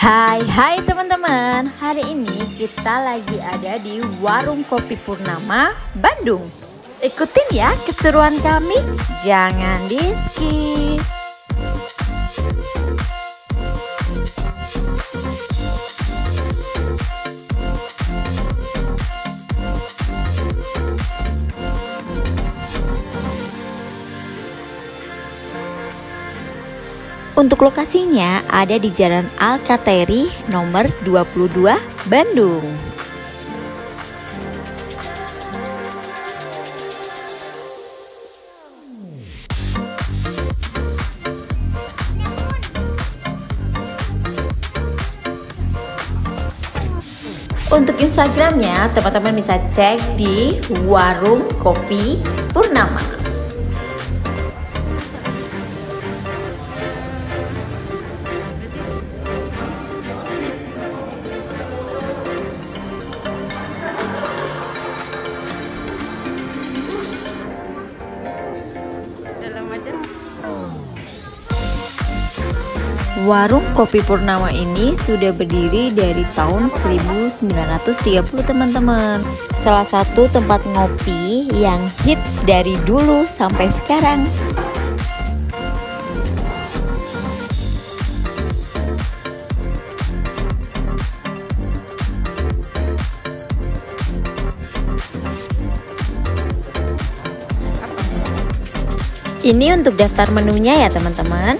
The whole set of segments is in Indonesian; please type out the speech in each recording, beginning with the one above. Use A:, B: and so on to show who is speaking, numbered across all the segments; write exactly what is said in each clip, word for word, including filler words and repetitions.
A: Hai hai teman-teman, hari ini kita lagi ada di Warung Kopi Purnama, Bandung. Ikutin ya keseruan kami, jangan di skip. Untuk lokasinya ada di Jalan Alkatiri nomor dua puluh dua, Bandung. Untuk Instagramnya teman-teman bisa cek di Warung Kopi Purnama. Warung Kopi Purnama ini sudah berdiri dari tahun seribu sembilan ratus tiga puluh teman-teman. Salah satu tempat ngopi yang hits dari dulu sampai sekarang. Ini untuk daftar menunya ya teman-teman.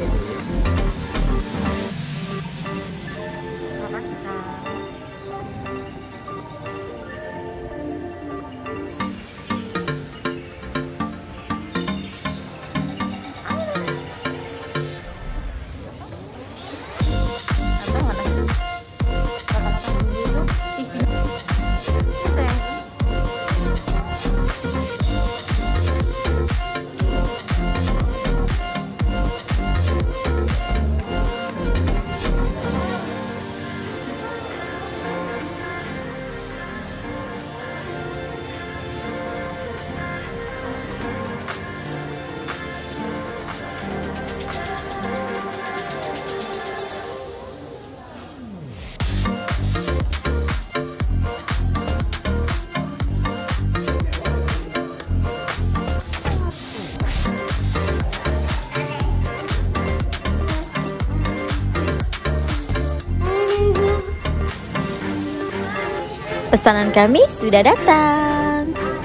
A: Pesanan kami sudah datang.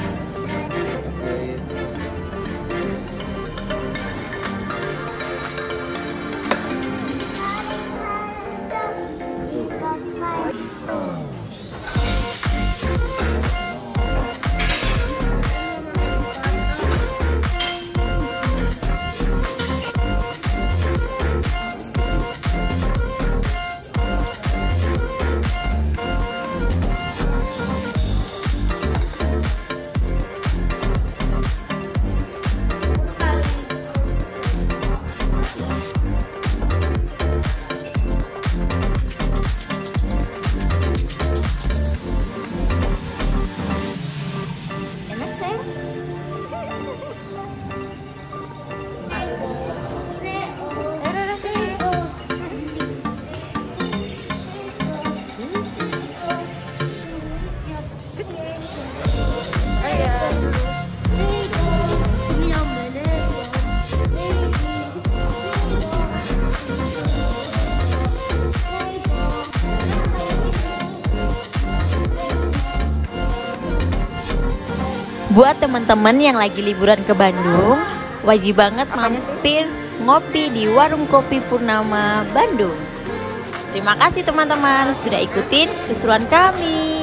A: Buat teman-teman yang lagi liburan ke Bandung, wajib banget mampir ngopi di Warung Kopi Purnama, Bandung. Terima kasih teman-teman sudah ikutin keseruan kami.